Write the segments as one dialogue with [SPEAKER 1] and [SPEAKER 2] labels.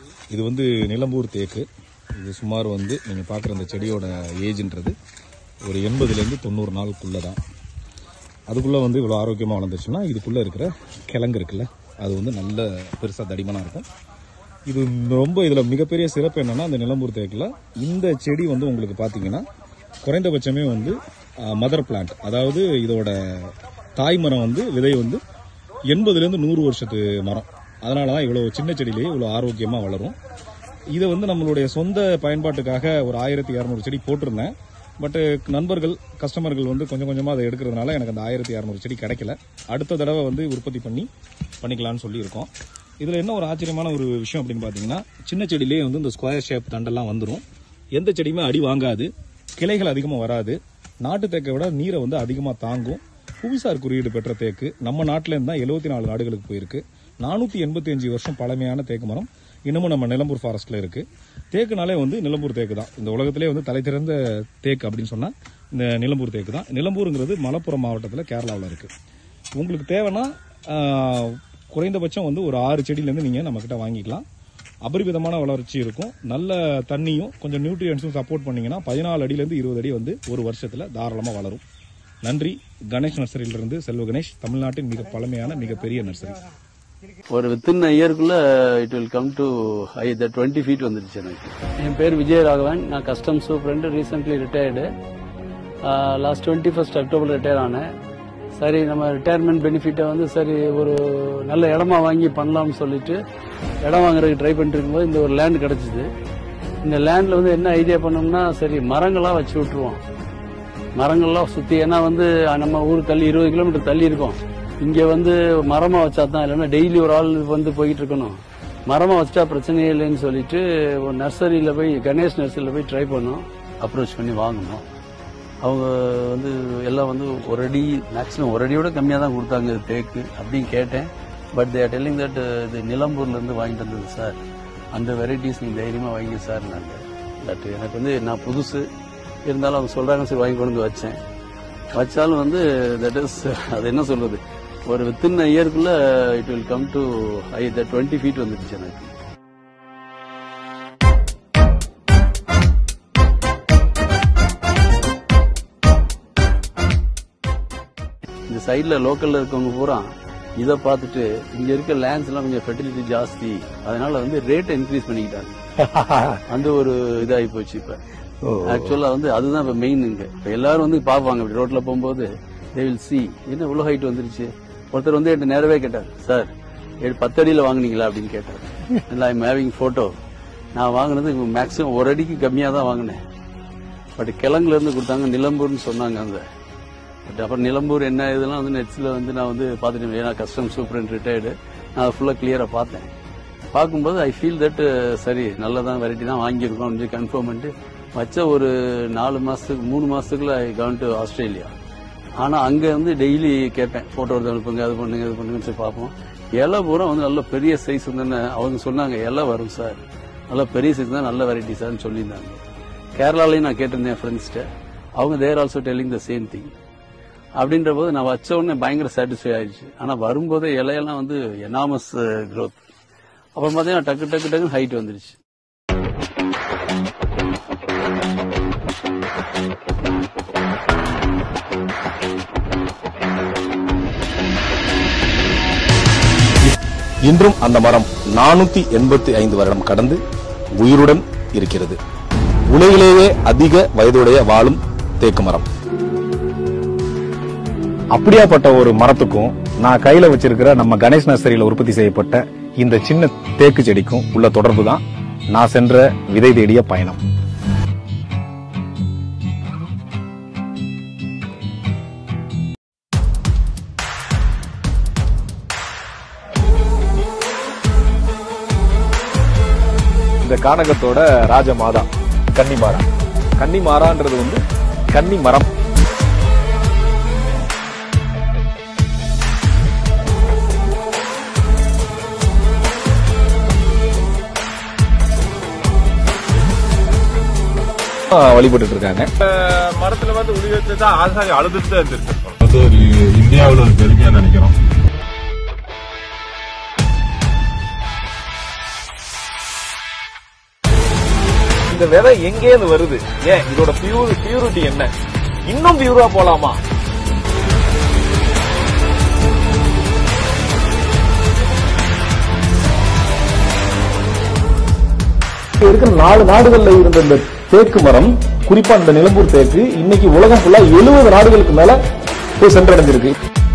[SPEAKER 1] இது வந்து நிலம்பூர் தேக்கு. இது சுமார் வந்து நீங்கள் பார்க்குற அந்த செடியோட ஏஜ்ன்றது ஒரு 80லேருந்து 90 நாளுக்குள்ளே தான். அதுக்குள்ளே வந்து இவ்வளோ ஆரோக்கியமாக வளர்ந்துச்சுன்னா இதுக்குள்ளே இருக்கிற கிழங்கு இருக்குல்ல, அது வந்து நல்ல பெருசாக தடிமனாக இருக்கும். இது ரொம்ப இதில் மிகப்பெரிய சிறப்பு என்னென்னா, அந்த நிலம்பூர் தேக்கில் இந்த செடி வந்து உங்களுக்கு பார்த்தீங்கன்னா குறைந்தபட்சமே வந்து மதர் பிளான்ட், அதாவது இதோட தாய்மரம் வந்து விதை வந்து 80லேருந்து 100 வருஷத்து மரம். அதனால தான் இவ்வளோ சின்ன செடியிலேயே இவ்வளோ ஆரோக்கியமாக வளரும். இதை வந்து நம்மளுடைய சொந்த பயன்பாட்டுக்காக ஒரு 1200 செடி போட்டிருந்தேன். பட்டு நண்பர்கள் கஸ்டமர்கள் வந்து கொஞ்சம் கொஞ்சமாக அதை எடுக்கிறதுனால எனக்கு அந்த 1200 செடி கிடைக்கல. அடுத்த தடவை வந்து உற்பத்தி பண்ணிக்கலான்னு சொல்லியிருக்கோம். இதில் என்ன ஒரு ஆச்சரியமான ஒரு விஷயம் அப்படின்னு பார்த்தீங்கன்னா, சின்ன செடியிலேயே வந்து இந்த ஸ்கொயர் ஷேப் தண்டெல்லாம் வந்துடும். எந்த செடியுமே அடி வாங்காது, கிளைகள் அதிகமாக வராது, நாட்டு தேக்கை விட நீரை வந்து அதிகமாக தாங்கும். புவிசார் குறியீடு பெற்ற தேக்கு. நம்ம நாட்டிலேருந்து தான் 74 நாடுகளுக்கு போயிருக்கு. 485 வருஷம் பழமையான தேக்கு மரம் இன்னமும் நம்ம நிலம்பூர் ஃபாரஸ்ட்ல இருக்கு. தேக்குனாலே வந்து நிலம்பூர் தேக்கு தான். இந்த உலகத்திலே வந்து தலை திறந்த தேக்கு அப்படின்னு சொன்னா இந்த நிலம்பூர் தேக்கு தான். நிலம்பூருங்கிறது மலப்புரம் மாவட்டத்தில் கேரளாவில் இருக்கு. உங்களுக்கு தேவைன்னா குறைந்தபட்சம் வந்து ஒரு 6 செடியிலேருந்து நீங்கள் நம்மக்கிட்ட வாங்கிக்கலாம். அபரிவிதமான வளர்ச்சி இருக்கும். நல்ல தண்ணியும் கொஞ்சம் நியூட்ரியன்ஸும் சப்போர்ட் பண்ணீங்கன்னா 14 அடியிலேருந்து 20 அடி வந்து ஒரு வருஷத்தில் தாராளமாக வளரும். நன்றி. கணேஷ் நர்சரியிலிருந்து செல்வ கணேஷ், தமிழ்நாட்டின் மிக பழமையான மிகப்பெரிய நர்சரி.
[SPEAKER 2] ஒரு வித்தின் இயர்க்குள்ள it will come to 20 feet வந்துருச்சு எனக்கு. என் பேர் விஜயராகவன். நான் custom superintendent, recently retired. Last 21st October retire ஆனேன். சரி, நம்ம ரிட்டையர்மெண்ட் பெனிஃபிட்டை வந்து சரி ஒரு நல்ல இடமா வாங்கி பண்ணலாம்னு சொல்லிட்டு இடம் வாங்குறதுக்கு ட்ரை பண்ணிட்டு இருக்கும்போது இந்த ஒரு லேண்ட் கிடைச்சிது. இந்த லேண்டில் வந்து என்ன ஐடியா பண்ணோம்னா, சரி மரங்களாக வச்சு விட்டுருவோம். மரங்கள்லாம் சுற்றி, ஏன்னா வந்து நம்ம ஊர் தள்ளி 20 கிலோமீட்டர் தள்ளி இருக்கோம். இங்கே வந்து மரமாக வச்சா தான், இல்லைன்னா டெய்லி ஒரு ஆள் வந்து போய்கிட்டு இருக்கணும். மரமாக வச்சா பிரச்சனையே இல்லைன்னு சொல்லிட்டு ஒரு நர்சரியில் போய், கணேஷ் நர்சரியில் போய் ட்ரை பண்ணோம். அப்ரோச் பண்ணி வாங்கணும். அவங்க வந்து எல்லாம் வந்து ஒரு அடி, மேக்ஸிமம் ஒரு அடியோட கம்மியாக தான் கொடுத்தாங்க தேக்கு அப்படின்னு கேட்டேன். But they are telling that இது நிலம்பூர்லேருந்து வாங்கிட்டு வந்தது சார், அந்த வெரைட்டிஸ் நீங்கள் தைரியமாக வாங்கி சார். நாங்கள் பட் எனக்கு வந்து நான் புதுசு இருந்தாலும் அவங்க சொல்கிறாங்க, சரி வாங்கி கொண்டு வந்து வச்சேன். வச்சாலும் வந்து தட் இஸ், அது என்ன சொல்றது, ஒரு வித்தின் இயர்க்குள்ள it will come to 20 feet வந்துருச்சு எனக்கு. இந்த சைட்ல லோக்கல்ல இருக்கவங்க பூரா இதை பார்த்துட்டு இங்க இருக்க லேண்ட்ஸ் எல்லாம் கொஞ்சம் ஃபெர்டிலிட்டி ஜாஸ்தி, அதனால வந்து ரேட்டை இன்க்ரீஸ் பண்ணிக்கிட்டாங்க. அந்த ஒரு இதாகி போச்சு. இப்ப ஆக்சுவலா வந்து அதுதான் இப்ப மெயின். இங்க இப்ப எல்லாரும் வந்து பாப்பாங்க ரோட்ல போகும்போது, they will see என்ன இவ்வளவு ஹைட் வந்துருச்சு. ஒருத்தர் வந்து என்கிட்ட நேரவே கேட்டார், சார் 10 அடியில வாங்கினீங்களா அப்படின்னு கேட்டார். I am having photo. நான் வாங்கினது மேக்ஸிமம் ஒரு அடிக்கு கம்மியா தான் வாங்கினேன். பட் கிழங்குல இருந்து கொடுத்தாங்க, நிலம்பூர்னு சொன்னாங்க அந்த. பட் அப்புறம் நிலம்பூர் என்ன இதெல்லாம் வந்து நெட்ஸ்ல வந்து நான் வந்து பார்த்துட்டேன். ஏன்னா கஸ்டம் சூப்பரண்ட் ரிட்டையர்டு, நான் அதை ஃபுல்லா கிளியரா பார்த்தேன். பார்க்கும்போது ஐ ஃபீல் தட் சரி நல்லதான் வெரைட்டி தான் வாங்கியிருக்கோம் அப்படின்னு கன்ஃபார்ம் பண்ணிட்டு வச்ச ஒரு 4 மாசத்துக்கு 3 மாசத்துக்குள்ள ஐ கான் டு ஆஸ்திரேலியா. ஆனா அங்க வந்து டெய்லி கேட்பேன், போட்டோ எடுத்து அனுப்புங்க, அது பண்ணுங்க இது பண்ணுங்கன்னு சொல்லி பார்ப்போம். இலை பூரா வந்து நல்ல பெரிய சைஸ் வந்து அவங்க சொன்னாங்க, இலை வரும் சார், நல்ல பெரிய சைஸ் தான், நல்ல வெரைட்டி சார்னு சொல்லியிருந்தாங்க. கேரளாலையும் நான் கேட்டிருந்தேன் ஃப்ரெண்ட்ஸ்கிட்ட, அவங்க they also telling the same thing. அப்படின்ற போது நான் வச்ச உடனே பயங்கர சாட்டிஸ்ஃபை ஆயிடுச்சு. ஆனா வரும்போதே இலையெல்லாம் வந்து எனாமஸ் க்ரோத். அப்புறம் பார்த்தீங்கன்னா டக்கு டக்கு டக்குன்னு ஹைட் வந்துருச்சு.
[SPEAKER 1] இன்றும் அந்த மரம் 485 வருடம் கடந்து உயிருடன் இருக்கிறது. உலகிலேயே அதிக வயதுடைய வாழும் தேக்கு மரம். அப்படியாப்பட்ட ஒரு மரத்துக்கும் நான் கையில வச்சிருக்கிற நம்ம கணேஷ் நர்சரியில உற்பத்தி செய்யப்பட்ட இந்த சின்ன தேக்கு செடிக்கும் உள்ள தொடர்பு தான் நான் சென்ற விதை தேடிய பயணம். இந்த கானகத்தோட ராஜமாதா கன்னிமாரா. கன்னிமாரான்றது வந்து கன்னி மரம். வழிபட்டு இருக்காங்க.
[SPEAKER 3] மரத்துல வந்து உயிரிழந்து தான் ஆசாரி அழுதுட்டு தான் இருந்திருக்கு. இந்தியாவில் ஒரு பெருமையா நினைக்கிறோம்.
[SPEAKER 1] இந்த விதை எங்கேருந்து வருது, ஏன் இதோட பியூரிட்டி என்ன, இன்னும் பியூரா போலாமா? இருக்கிற 4 நாடுகள்ல இருந்த இந்த தேக்கு மரம், குறிப்பா இந்த நிலம்பூர் தேக்கு இன்னைக்கு உலகம் ஃபுல்லா 70 நாடுகளுக்கு மேல போய் சென்றடைஞ்சிருக்கு.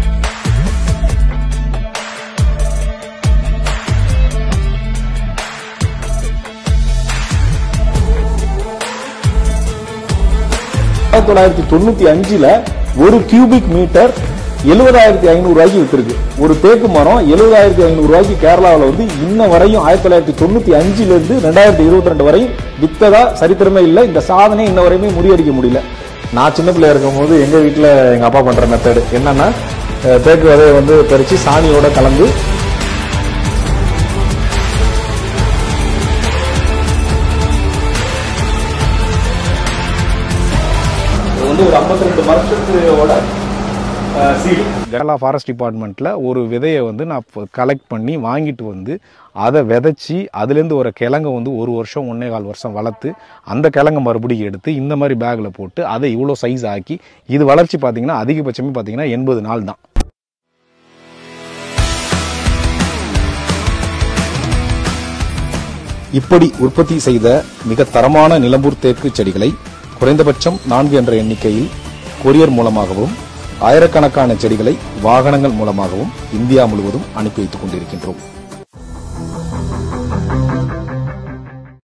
[SPEAKER 1] ஒரு கியூபிக் மீட்டர் 70,500 ரூபாய்க்கு வித்திருக்கு. ஒரு தேக்கு மரம் 70,500 ரூபாய்க்கு கேரளாவில் வந்து இன்ன வரையும் 1995 இருந்து 2022 வரையும் வித்ததா சரித்திரமே இல்லை. இந்த சாதனை இன்ன வரையுமே முறியடிக்க முடியல. நான் சின்ன பிள்ளையா இருக்கும் போது எங்க வீட்டுல எங்க அப்பா பண்ற மெத்தடு என்னன்னா, தேக்கு விதையை வந்து பறிச்சு சாணியோட கலந்து ஒரு 52 வருஷத்தோட கேரளா ஃபாரஸ்ட் டிபார்ட்மெண்ட்ல ஒரு விதையை வந்து நான் கலெக்ட் பண்ணி வாங்கிட்டு வந்து அதை விதைச்சி அதுலேருந்து ஒரு கிழங்கை வந்து 1 வருஷம் 1.25 வருஷம் வளர்த்து அந்த கிழங்கை மறுபடியும் எடுத்து இந்த மாதிரி பேக்ல போட்டு அதை இவ்வளோ சைஸ் ஆக்கி இது வளர்ச்சி பார்த்தீங்கன்னா அதிகபட்சமே பார்த்தீங்கன்னா 80 நாள் தான். இப்படி உற்பத்தி செய்த மிக தரமான நிலம்பூர் தேக்கு செடிகளை குறைந்தபட்சம் 4 என்ற எண்ணிக்கையில் கொரியர் மூலமாகவும் ஆயிரக்கணக்கான செடிகளை வாகனங்கள் மூலமாகவும் இந்தியா முழுவதும் அனுப்பி வைத்துக் கொண்டிருக்கின்றோம்.